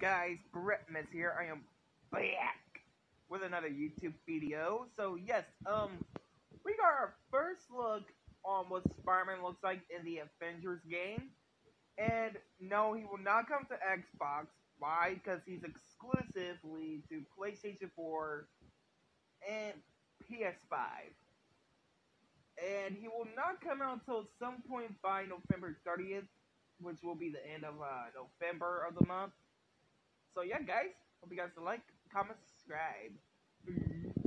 guys, Bretmas here. I am back with another YouTube video. So yes, we got our first look on what Spider-Man looks like in the Avengers game. And no, he will not come to Xbox. Why? Because he's exclusively to PlayStation 4 and PS5. And he will not come out until some point by November 30th, which will be the end of November of the month. So yeah, guys, hope you guys like, comment, subscribe.